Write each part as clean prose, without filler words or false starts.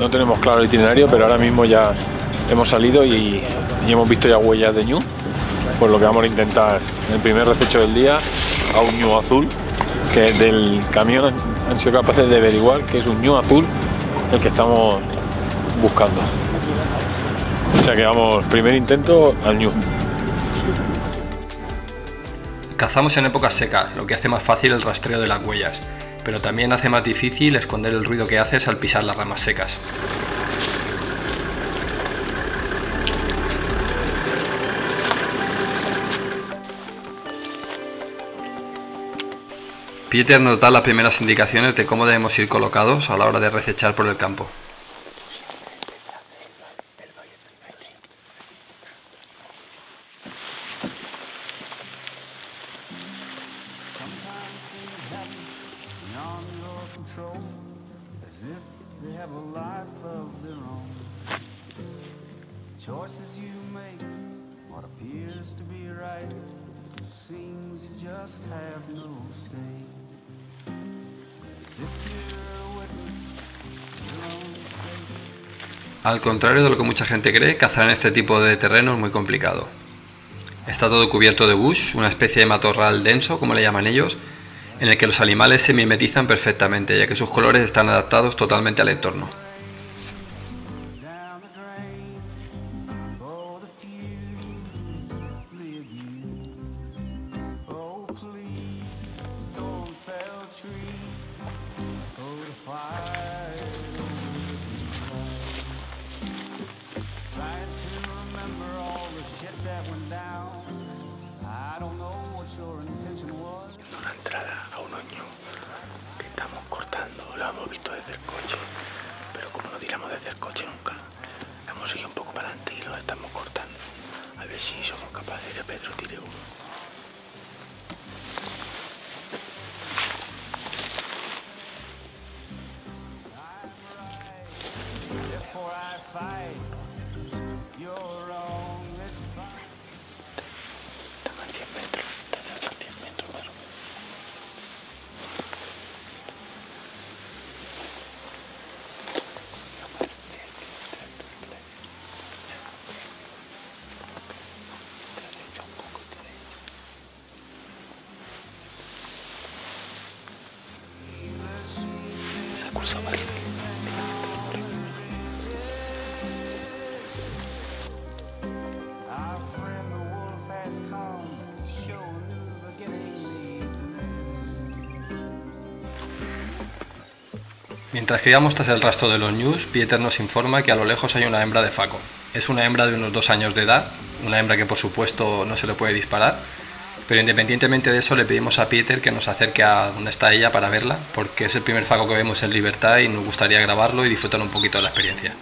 no tenemos claro el itinerario, pero ahora mismo ya hemos salido y hemos visto ya huellas de ñu, por lo que vamos a intentar en el primer despecho del día a un ñu azul, que del camión han sido capaces de averiguar que es un ñu azul el que estamos buscando. O sea que vamos, primer intento al ñu. Cazamos en épocas secas, lo que hace más fácil el rastreo de las huellas, pero también hace más difícil esconder el ruido que haces al pisar las ramas secas. Pieter nos da las primeras indicaciones de cómo debemos ir colocados a la hora de recechar por el campo. Al contrario de lo que mucha gente cree, cazar en este tipo de terreno es muy complicado. Está todo cubierto de bush, una especie de matorral denso, como le llaman ellos, en el que los animales se mimetizan perfectamente, ya que sus colores están adaptados totalmente al entorno. Una entrada a unos ñu que estamos cortando, lo hemos visto desde el coche, pero como no tiramos desde el coche nunca, hemos seguido un poco para adelante y los estamos cortando. A ver si somos capaces de que Pedro tire uno. Mientras que íbamos tras el rastro de los ñus, Pieter nos informa que a lo lejos hay una hembra de faco. Es una hembra de unos 2 años de edad, una hembra que por supuesto no se le puede disparar, pero independientemente de eso le pedimos a Pieter que nos acerque a donde está ella para verla, porque es el primer faco que vemos en libertad y nos gustaría grabarlo y disfrutar un poquito de la experiencia.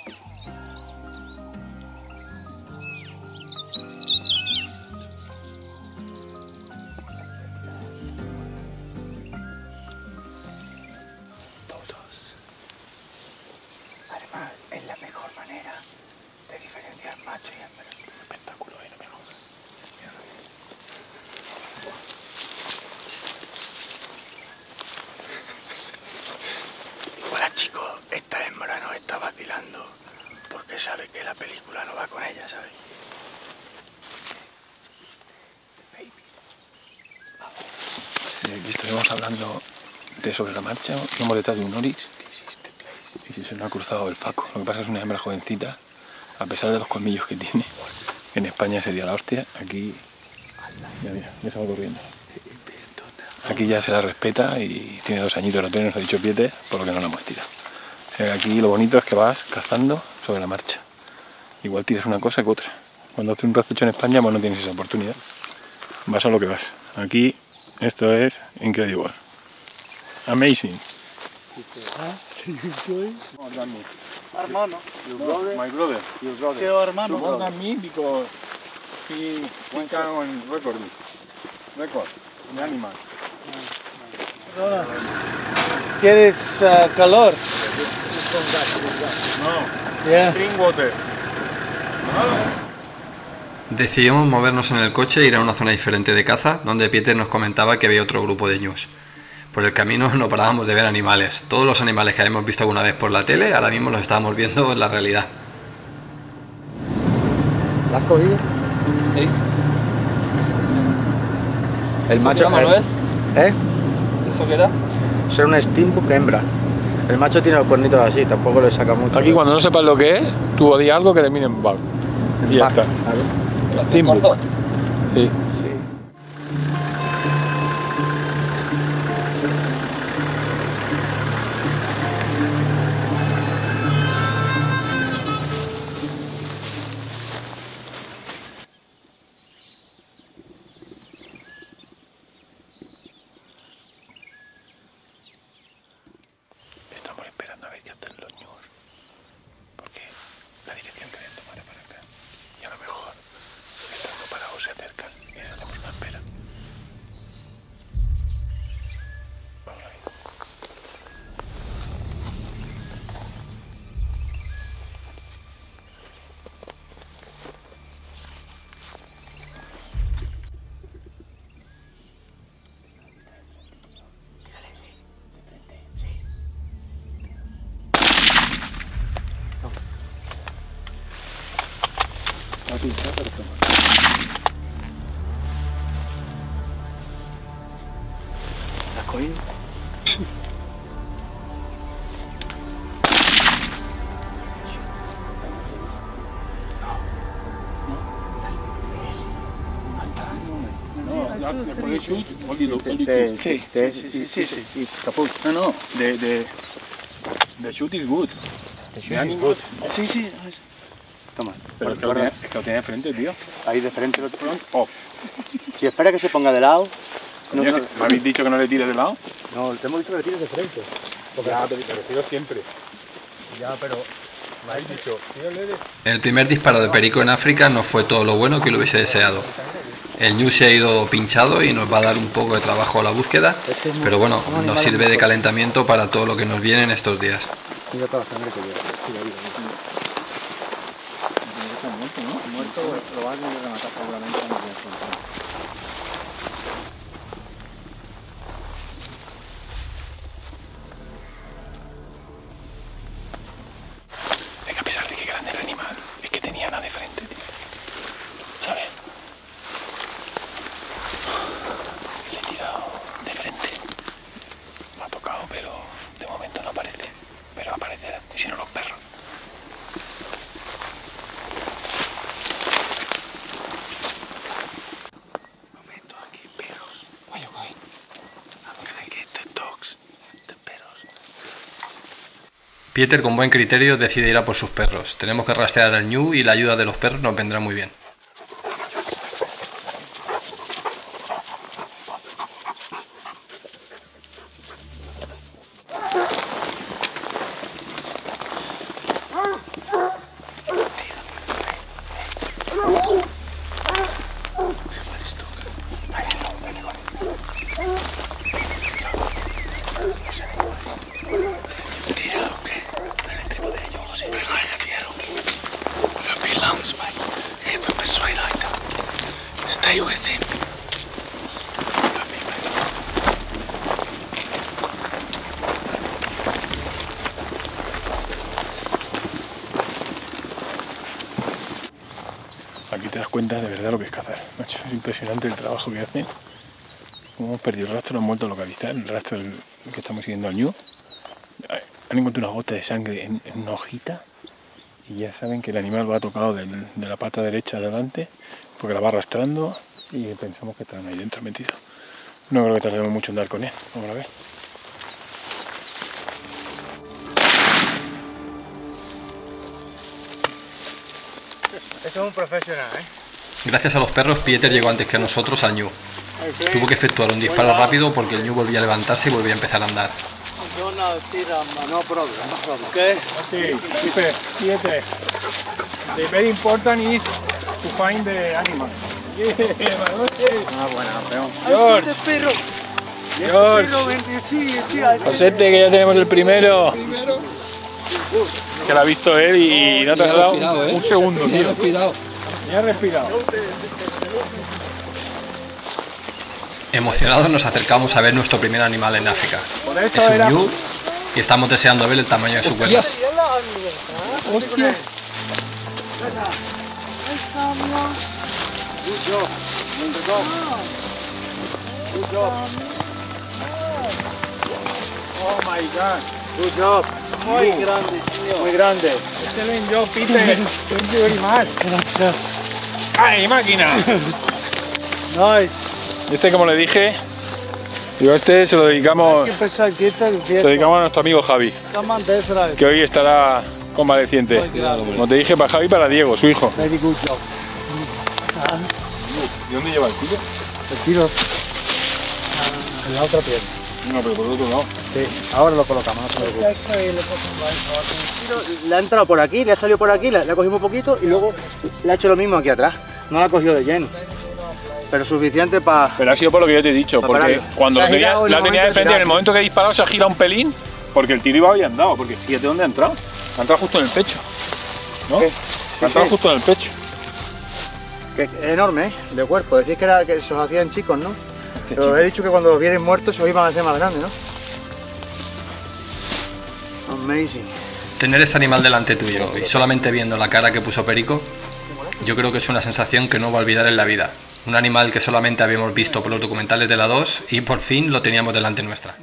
Es la mejor manera de diferenciar macho y hembra. Espectáculo, no me jodas. Hola chicos, esta hembra nos está vacilando porque sabe que la película no va con ella, ¿sabes? Aquí estuvimos hablando de sobre la marcha, hemos detrás de un oryx y se nos ha cruzado el faco. Lo que pasa es que es una hembra jovencita, a pesar de los colmillos que tiene. En España sería la hostia, aquí mira, ya se va corriendo. Aquí ya se la respeta y tiene 2 añitos, la tiene, nos ha dicho Pieter, por lo que no la hemos tirado. O sea, aquí lo bonito es que vas cazando sobre la marcha. Igual tiras una cosa que otra. Cuando haces un racecho en España, pues no tienes esa oportunidad. Vas a lo que vas. Aquí esto es increíble. Amazing. Hermano. My brother. Sí, hermano. More than me because he can record the animal. ¿Quieres calor? No, Yeah. drink water. Decidimos movernos en el coche e ir a una zona diferente de caza, donde Pieter nos comentaba que había otro grupo de ñus. Por el camino no parábamos de ver animales. Todos los animales que habíamos visto alguna vez por la tele, ahora mismo los estábamos viendo en la realidad. ¿La has cogido? Sí. El macho... Manuel? ¿Eh? ¿Eso qué era? Eso es un steambook hembra. El macho tiene los cuernitos así, tampoco le saca mucho. Aquí cuando no sepas lo que es, tú odias algo que termine en bar. Y ya está. Claro. Steamboat. Sí. Sí. Estamos esperando a ver qué hacen los ñus, porque la dirección que deben tomar es para acá. Y a lo mejor, estando parados se acercan y hacemos una espera. Vamos a ver. ¿La has cogido? Sí. Caput. No. The shoot is good. The animal. Sí. Toma. Pero es que lo tiene de frente, tío. Ahí de frente lo tengo. Oh. Si espera que se ponga de lado... ¿Me habéis dicho que no le tires de lado? No, te hemos dicho que le tires de frente. Ya, te tiro siempre. Ya, pero... Me habéis dicho, tírale de... El primer disparo de perico en África no fue todo lo bueno que lo hubiese deseado. El ñu se ha ido pinchado y nos va a dar un poco de trabajo a la búsqueda, pero bueno, nos sirve de calentamiento para todo lo que nos viene en estos días. Mira toda la sangre que lleva. Muerto, lo vas a tener que matar seguramente a la Es que a pesar de que grande el animal, es que tenía nada de frente, tío. ¿Sabes? Le he tirado de frente. Me ha tocado, pero de momento no aparece. Pero aparecerá, y si no los perros. Momento aquí, perros. Where you going? I'm gonna get the dogs, the perros. Pieter, con buen criterio, decide ir a por sus perros. Tenemos que rastrear al ñu y la ayuda de los perros nos vendrá muy bien. Stay with him. Aquí te das cuenta de verdad lo que es cazar, macho. Es impresionante el trabajo que hacen. Como hemos perdido el rastro, no hemos vuelto a localizar el rastro que estamos siguiendo al ñu. Han encontrado una gota de sangre en una hojita y ya saben que el animal va tocado de la pata derecha adelante porque la va arrastrando y pensamos que están ahí dentro metidos. No creo que tardemos mucho en dar con él. Vamos a ver. Eso es un profesional, ¿eh? Gracias a los perros, Pieter llegó antes que nosotros al ñu. Tuvo que efectuar un disparo rápido porque el ñu volvía a levantarse y volvía a empezar a andar. No problem. Okay. Sí, Pieter. The very important is to find the animal. Ah, bueno, campeón. George. George. Josete, que ya tenemos el primero. Que lo ha visto él y no te has dado un segundo, tío. Ya ha respirado. Emocionados nos acercamos a ver nuestro primer animal en África. Es un ñu y estamos deseando ver el tamaño de su cuerda. Hostia. Oh my god. Good job. Muy grande, señor. Muy grande. Excelente job, Peter. Thank you very much. Gracias. ¡Ay, máquina! Nice. Este, como le dije, digo, este se lo dedicamos, Hay que empezar quieta el se lo dedicamos a nuestro amigo Javi, Come de Israel. que hoy estará convaleciente. Como te dije, para Javi y para Diego, su hijo. Very good job. ¿Y dónde lleva el tuyo? El tiro. En la otra pierna. No, pero por el otro lado. Sí, ahora lo colocamos, no se preocupe. Le ha entrado por aquí, le ha salido por aquí, le ha cogido un poquito y luego le ha hecho lo mismo aquí atrás. No la ha cogido de lleno. Pero suficiente para... Pero ha sido por lo que yo te he dicho, Para porque pararlo. cuando Se ha lo tenía, girado en la el tenía momento de de frente, en el girar. momento que he disparado se ha girado un pelín, porque el tiro iba bien dado, porque fíjate dónde ha entrado. Ha entrado justo en el pecho. ¿No? ¿Qué? Ha entrado justo en el pecho. Que es enorme, ¿eh? De cuerpo. Decís que, era, que se os hacían chicos, ¿no? Este Pero chico. he dicho que cuando los vierais muertos se os iban a hacer más grandes, ¿no? Amazing. Tener este animal delante tuyo y solamente viendo la cara que puso Perico, yo creo que es una sensación que no va a olvidar en la vida. Un animal que solamente habíamos visto por los documentales de la 2 y por fin lo teníamos delante nuestra.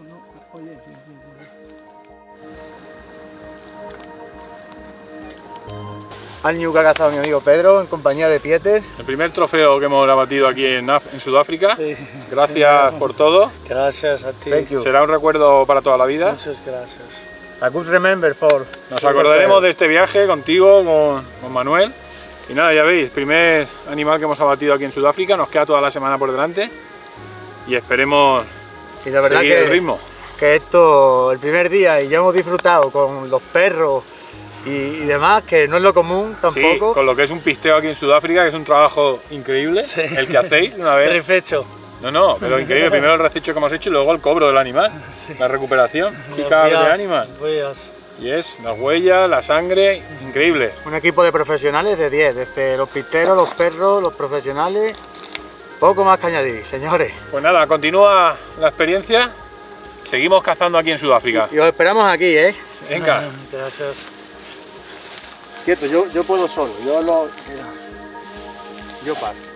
Al ñu que ha cazado mi amigo Pedro en compañía de Pieter. El primer trofeo que hemos abatido aquí en Sudáfrica. Sí. Gracias por todo. Gracias a ti. Thank you. Será un recuerdo para toda la vida. Muchas gracias. A good remember for... Nos acordaremos de este viaje contigo, con Manuel. Y nada, ya veis, primer animal que hemos abatido aquí en Sudáfrica. Nos queda toda la semana por delante. Y esperemos Y la verdad seguir el que, ritmo. que esto, el primer día, y ya hemos disfrutado con los perros y demás, que no es lo común Sí, tampoco. con lo que es un pisteo aquí en Sudáfrica, que es un trabajo increíble, el que hacéis una vez. Perfecto. No, pero increíble. Primero el rececho que hemos hecho y luego el cobro del animal. La recuperación. Pica de animal. Y es las huellas, la sangre, increíble. Un equipo de profesionales de 10, desde los pisteros, los perros, los profesionales. Poco más que añadir, señores. Pues nada, continúa la experiencia. Seguimos cazando aquí en Sudáfrica. Y os esperamos aquí, ¿eh? Venga. Gracias. Quieto, yo puedo solo, yo paro.